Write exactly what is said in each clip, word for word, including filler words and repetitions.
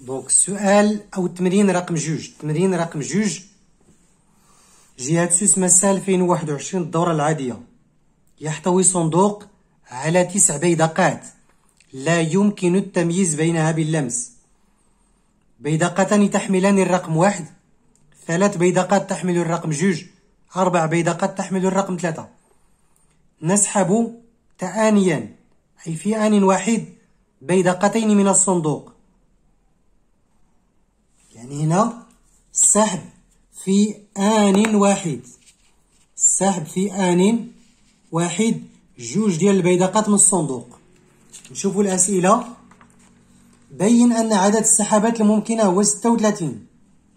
دونك السؤال أو التمرين رقم جوج. التمرين رقم جوج جهة سوس مساء ألفين وواحد وعشرين الدورة العادية. يحتوي صندوق على تسع بيدقات لا يمكن التمييز بينها باللمس. بيدقتان تحملان الرقم واحد، ثلاث بيدقات تحمل الرقم جوج، أربع بيدقات تحمل الرقم ثلاثة. نسحب تآنيا أي في آن واحد بيدقتين من الصندوق. يعني هنا السحب في آن واحد، السحب في آن واحد جوج ديال البيدقات من الصندوق. نشوفوا الأسئلة. بين أن عدد السحبات الممكنة هو ستة وثلاثين.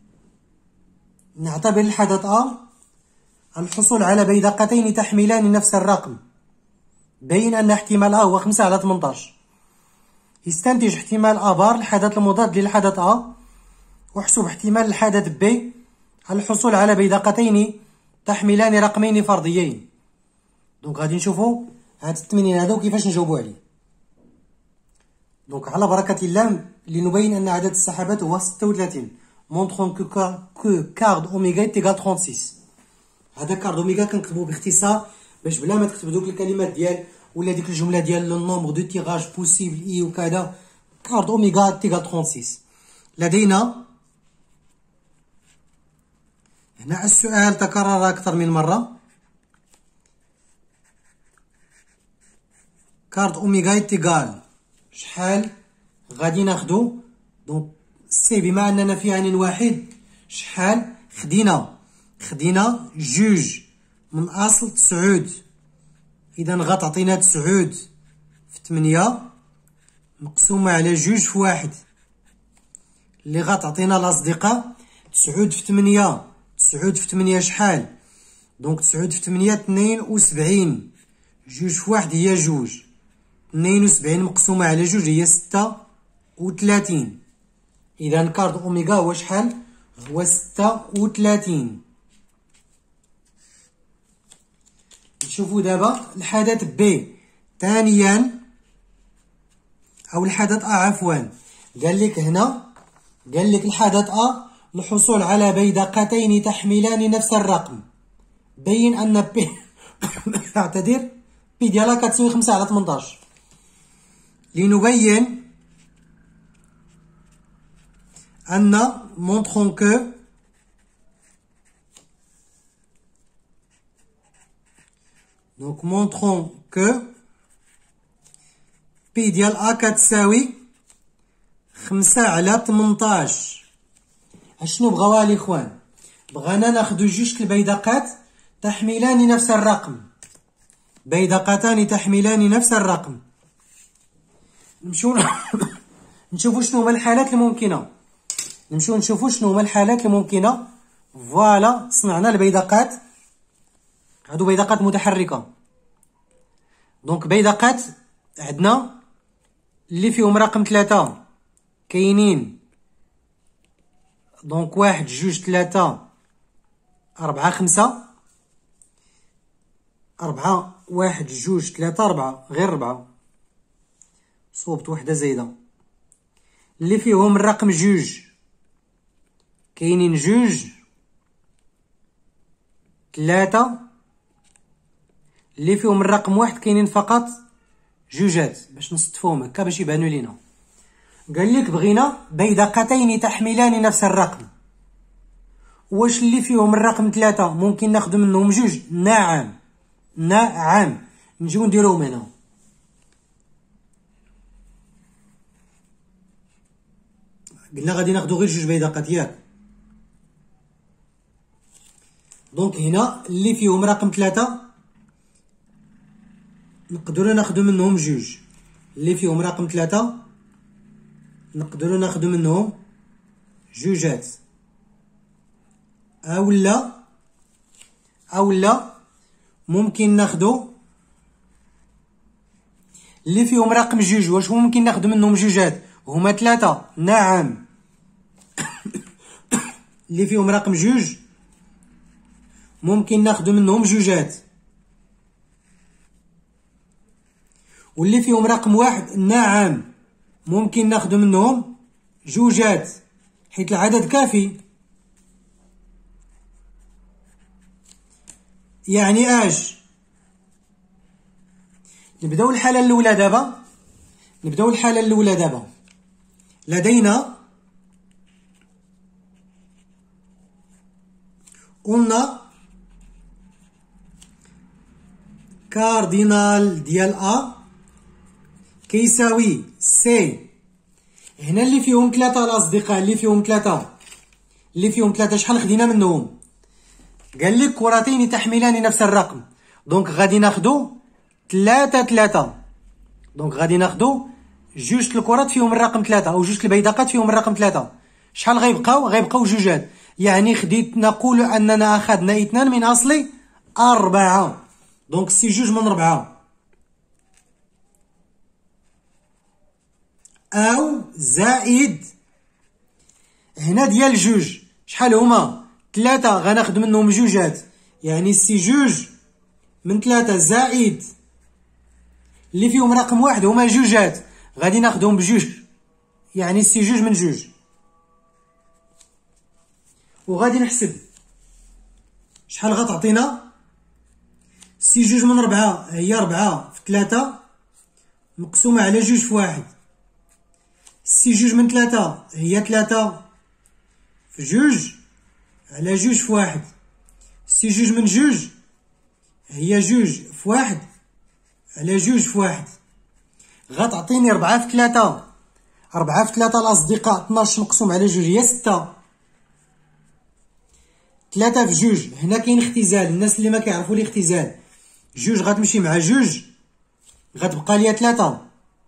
نعتبر الحدث أ الحصول على بيدقتين تحملان نفس الرقم. بين أن احتمال أ هو خمسة على ثمنطاش. يستنتج احتمال أ بار الحدث المضاد للحدث أ، واحسب احتمال الحدث ب الحصول على بيدقتين تحملان رقمين فرديين. دونك غادي نشوفوا هاد التمرين هذا وكيفاش نجاوبوا عليه. دونك على بركة الله لنبين أن عدد السحبات هو ستة وثلاثين. مونطرون كو كو كارد أوميغا تيغال ستة وثلاثين. هذا كارد أوميغا كنكتبو باختصار باش بلا ما تكتب دوك الكلمات ديال ولا ديك الجملة ديال لو نومبر دو تيراج بوسيبل إي وكذا. كارد أوميغا تيغال ستة وثلاثين. لدينا هنا السؤال تكرر أكثر من مرة. كارد أوميغا تيغال شحال غادي ناخدو؟ دونك سي بما أننا في آن واحد شحال خدينا؟ خدينا جوج من أصل تسعود. إذا غتعطينا تسعود في تمنية مقسومة على جوج في واحد اللي غتعطينا الأصدقاء تسعود في تمنية. تسعود في تمنية شحال؟ دونك تسعود في تمنية تنين وسبعين. جوج في واحد هي جوج. تنين وسبعين مقسومة على جوج هي ستة وثلاثين. إذا كارد أوميغا هو شحال؟ هو ستة وثلاثين. نشوفو دابا الحدث ب ثانيا أو الحدث أ عفوا. قال لك هنا قال لك الحدث أ الحصول على بيدقتين تحملان نفس الرقم. بين أن بي اعتذر بي ديالها كتساوي خمسة على ثمنطاش. لنبين أن مونطرون كو دونك مونطرون كو بي ديال أ كتساوي خمسة على ثمنطاش. اشنو بغاوها الاخوان؟ بغانا ناخدو جوج البيدقات تحملان نفس الرقم. بيدقتان تحملان نفس الرقم. نمشيو نشوفو شنو هما الحالات الممكنة. نمشيو نشوفو شنو هما الحالات الممكنة. فوالا صنعنا البيدقات. هادو بيدقات متحركة. دونك بيدقات عندنا اللي فيهم رقم ثلاثة كاينين. دونك واحد جوج ثلاثة أربعة خمسة. أربعة واحد جوج ثلاثة أربعة غير ربعة. صوبت وحدة زايدة. اللي فيهم الرقم جوج كاينين جوج ثلاثة. اللي فيهم الرقم واحد كاينين فقط جوجات باش نصطفوهم هكا باش يبانو لينا. قال لك بغينا بيدقتين تحملان نفس الرقم. واش اللي فيهم الرقم ثلاثة ممكن ناخدو منهم جوج؟ نعم نعم. نجيو نديروهم هنا. قلنا غادي ناخدو غير جوج بيدقات ياك. دونك هنا اللي فيهم رقم ثلاثة نقدروا ناخدو منهم جوج. اللي فيهم رقم ثلاثة نقدروا ناخدو منهم جوجات. اولا اولا ممكن ناخدو اللي فيهم رقم جوج. واش ممكن ناخدو منهم جوجات؟ هما ثلاثة. نعم. اللي فيهم رقم جوج ممكن ناخدو منهم جوجات. واللي فيهم رقم واحد نعم ممكن ناخدو منهم جوجات حيت العدد كافي. يعني اش نبداو الحالة الأولى دابا. نبداو الحالة الأولى دابا. لدينا قلنا كاردينال ديال أ كيساوي سي. هنا اللي فيهم ثلاثة الأصدقاء، اللي فيهم ثلاثة اللي فيهم ثلاثة شحال خدينا منهم؟ قال لك كرتين تحملان نفس الرقم، دونك غادي ناخدو ثلاثة ثلاثة. دونك غادي ناخدو جوج الكرات فيهم الرقم ثلاثة أو جوج البيدقات فيهم الرقم ثلاثة. شحال غيبقاو؟ غيبقاو جوجات. يعني خديت نقول أننا أخذنا اثنان من أصل أربعة. دونك سي جوج من ربعة أو زائد هنا ديال جوج شحال هما؟ ثلاثة غناخد منهم جوجات، يعني سي جوج من ثلاثة زائد اللي فيهم رقم واحد هما جوجات غادي ناخدهم بجوج، يعني سي جوج من جوج. وغادي نحسب شحال غتعطينا. سي جوج من ربعة هي ربعة في ثلاثة مقسومة على جوج في واحد. سي جوج من ثلاثة هي ثلاثة في جوج على جوج في واحد. سي جوج من جوج هي جوج في واحد على جوج في واحد. غتعطيني ربعة في ثلاثة. ربعة في ثلاثة الأصدقاء اثناش مقسوم على جوج هي ستة. ثلاثة في جوج هنا كاين اختزال، الناس اللي ما كيعرفوا الاختزال جوج غتمشي مع جوج غتبقى ليا ثلاثة.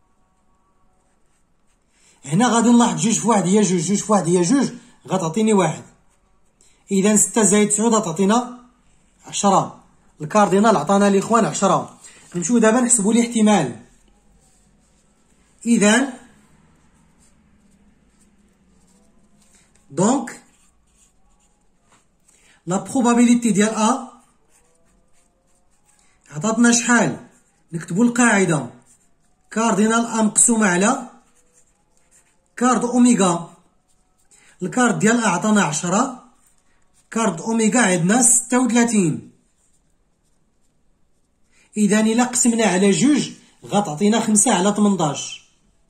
هنا غادي نلاحظ جوج في واحد هي جوج، جوج في واحد هي جوج غتعطيني واحد. إذا ستة زائد تسعود غتعطينا عشرة. الكاردينال عطانا الإخوان عشرة. نمشيو دابا نحسبو الاحتمال. إذا دونك لا بروبابيليتي ديال أ عطاتنا شحال؟ نكتبو القاعدة كاردينال أ مقسومة على كارد أوميغا. الكارد ديال أ عطانا عشرة، كارد أوميغا عندنا ستة وثلاثين. إذا إلا قسمنا على جوج غتعطينا خمسة على تمنطاش.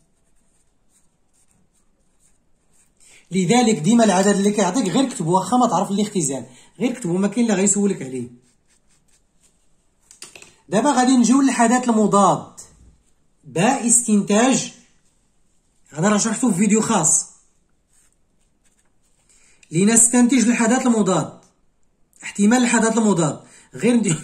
لذلك ديما العدد اللي كيعطيك غير كتبو، واخا ما تعرف الاختزال غير كتبو، ما كاين اللي غيسولك عليه. دابا غادي نجيو للحدث المضاد. باء استنتاج هذا راه شرحتو في فيديو خاص. لنستنتج الحدث المضاد، احتمال الحدث المضاد غير ندير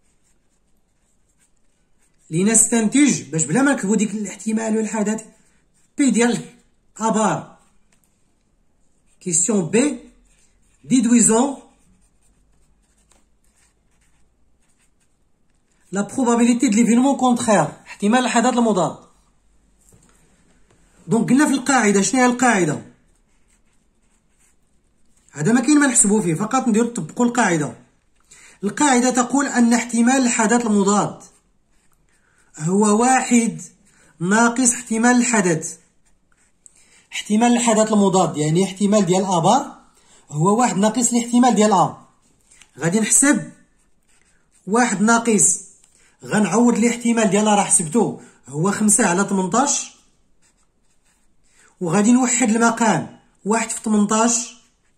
لنستنتج باش بلا ما نكتبو ديك الاحتمال والحدث بي ديال ابار. كيسيون بي ديدويزون لا بروبابيليتي دو ليفينمون كونترير، احتمال الحدث المضاد. دونك قلنا في القاعده شنو هي القاعده؟ هذا ما كاين ما نحسبو فيه، فقط نديرو نطبقو القاعده. القاعده تقول ان احتمال الحدث المضاد هو واحد ناقص احتمال الحدث. احتمال الحدث المضاد يعني احتمال ديال ا بار هو واحد ناقص الاحتمال ديال ا. غادي نحسب واحد ناقص، غنعوض الاحتمال ديال ا راه حسبتو هو خمسة على تمنطاش، وغادي نوحد المقام واحد في تمنطاش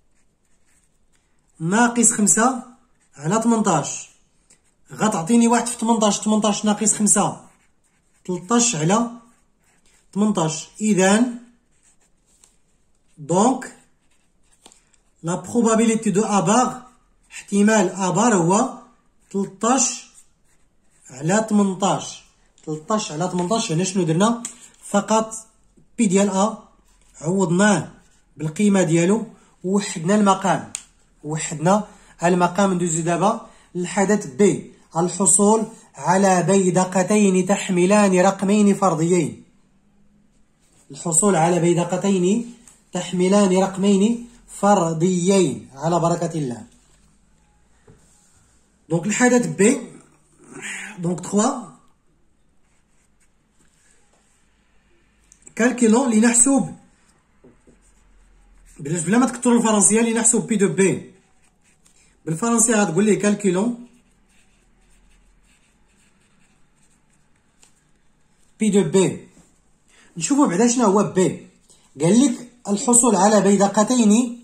ناقص خمسة على تمنطاش غتعطيني واحد في تمنطاش. تمنطاش ناقص خمسة تلطاش على تمنطاش. إذا دونك لا بروبابيليتي دو ابار احتمال ابار هو تلطاش على تمنطاش. تلطاش على تمنطاش هنا شنو درنا؟ فقط بي ديال ا عوضناه بالقيمه ديالو ووحدنا المقام. وحدنا المقام. ندوزو دابا للحدث بي، الحصول على بيدقتين تحملان رقمين فرديين. الحصول على بيدقتين تحملان رقمين فرديين على بركة الله. دونك الحدث بي دونك ثلاثة كالكيلون لنحسب بلاش بلا ما تكثروا الفرنسيه اللي نحسوا بي دو بي. بالفرنسيه غتقول ليه كالكولون بي دو بي. نشوفوا بعدا شنو هو بي. قال لك الحصول على بيدقتين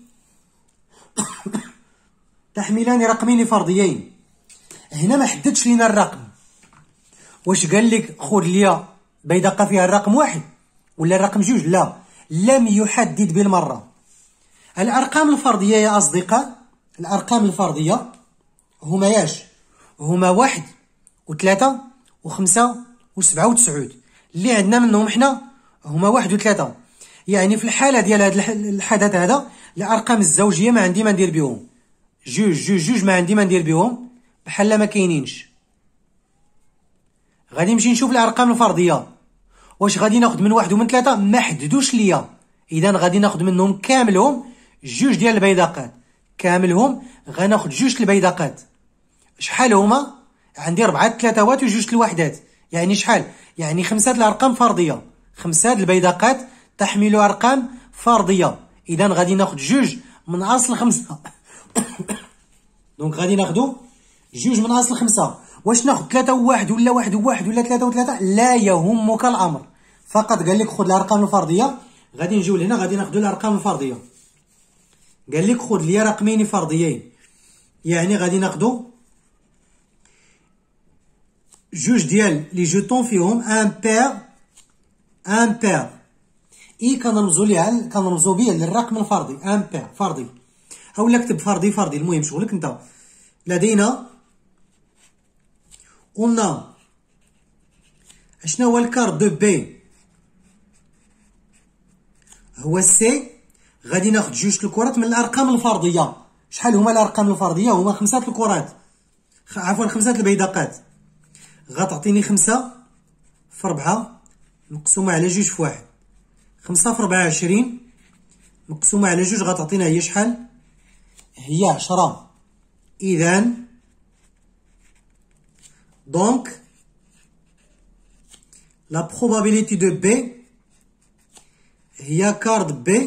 تحملان رقمين فرديين. هنا ما حددش لينا الرقم، واش قال لك خذ ليا بيدقه فيها الرقم واحد ولا الرقم جوج؟ لا، لم يحدد بالمره. الارقام الفرديه يا اصدقاء، الارقام الفرديه هما ياش؟ هما واحد وثلاثه وخمسه وسبعه وتسعود. اللي عندنا منهم حنا هما واحد وثلاثه. يعني في الحاله ديال هذا الحدث هذا الارقام الزوجيه ما عندي ما ندير بهم. جوج جوج جوج ما عندي ما ندير بهم، بحال ما كاينينش. غادي نمشي نشوف الارقام الفرديه، واش غادي ناخذ من واحد ومن ثلاثه؟ ما حددوش ليا. اذا غادي ناخذ منهم كاملهم جوج ديال البيدقات، كاملهم غناخذ جوج البيدقات. شحال هما؟ عندي ربعه ثلاثاوات وجوج الوحدات، يعني شحال؟ يعني خمسه الارقام فرديه، خمسه البيدقات تحمل ارقام فرديه. اذا غادي ناخذ جوج من اصل خمسه. دونك غادي ناخذو جوج من اصل خمسه. واش ناخذ ثلاثه وواحد ولا واحد وواحد ولا ثلاثه وثلاثه؟ لا يهمك الامر، فقط قال لك خذ الارقام الفرديه. غادي نجيو لهنا غادي ناخذ الارقام الفرديه. قال لك خذ لي رقمين فرديين، يعني غادي ناخذو جوج ديال لي جوتون فيهم ان بير ان بير. اي كنرمزو ليها كنرمزو بيه للرقم الفردي ان بير فردي، اولا كتب فردي فردي، المهم شغلك انت. لدينا قلنا شنو هو الكارت دو بي؟ هو سي. غادي ناخذ جوج الكرات من الارقام الفرديه. شحال هما الارقام الفرديه؟ هما خمسه الكرات، عفوا خمسه البيدقات. غتعطيني خمسه في ربعه مقسومه على جوج في واحد. خمسه في ربعه عشرين مقسومه على جوج غتعطينا هي شحال؟ هي عشرة. اذا دونك لا probabilité de B هي كارد B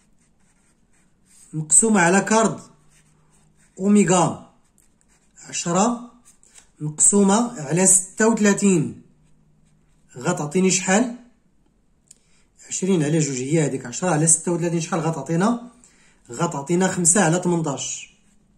مقسومة على كارد أوميغا عشرة مقسومة على ستة وثلاثين غتعطيني شحال؟ عشرين على جوج هي هذيك. عشرة على ستة وثلاثين شحال غتعطينا؟ غتعطينا خمسة على تمنطاش.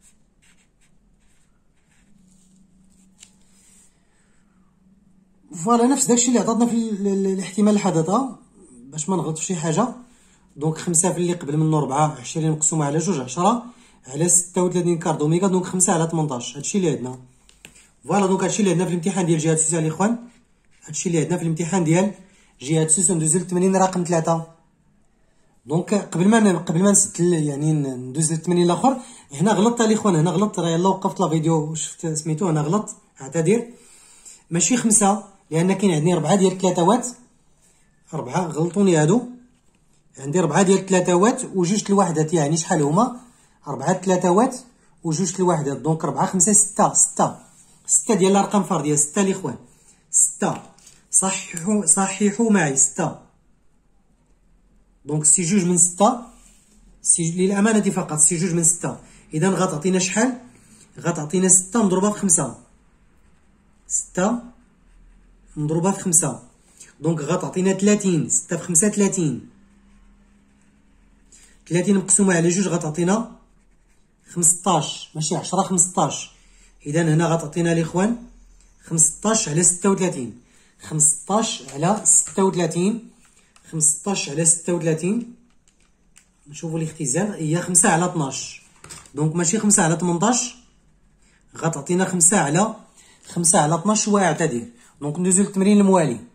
فوالا نفس داكشي اللي عطاتنا في الاحتمال الحدثة باش ما نغلط في شي حاجة. دونك خمسة في اللي قبل منه ربعة، عشرين مقسومة على جوج عشرة على ستة وثلاثين كارد أوميغا، دونك خمسة على تمنطاش. هادشي اللي عندنا. فوالا دونك هادشي اللي عندنا في الامتحان ديال جهة سوسة الإخوان. هادشي اللي عندنا في الامتحان ديال جهة سوسة. ندوزو للتمرين رقم ثلاثة. دونك قبل ما قبل ما نسد يعني ندوز للتمرين الآخر، هنا غلطت الإخوان، هنا غلطت. راه يلاه وقفت لا فيديو وشفت سميتو، هنا غلط، اعتذر. ماشي خمسة، لأن كاين عندي ربعة ديال الثلاثاوات. ربعة غلطوني هادو. عندي ربعة ديال الثلاثاوات وجوج الوحدات، يعني شحال هما؟ ربعة الثلاثاوات وجوج الوحدات. دونك ربعة خمسة ستة. ستة ستة ديال الأرقام الفردية. ستة الإخوان، ستة. صححوا صححوا معي ستة. دونك سي جوج من ستة، سي للأمانة فقط سي جوج من ستة. إذا غتعطينا شحال؟ غتعطينا ستة مضروبة في خمسة. ستة مضروبة في خمسة، دونك غتعطينا ثلاثين. ستة في خمسة ثلاثين. ثلاثين مقسومة على جوج غتعطينا خمسطاش، ماشي عشرة، خمسطاش. إذا هنا غتعطينا الإخوان خمسطاش على ستة وثلاثين. خمسطاش على ستة وثلاثين. خمسطاش على ستة وثلاثين. نشوفوا الاختزال، هي خمسة على اثناش. دونك ماشي خمسة على تمنطاش، غتعطينا خمسة على خمسة على اثناش واعتدل. دونك ندوزو للتمرين الموالي.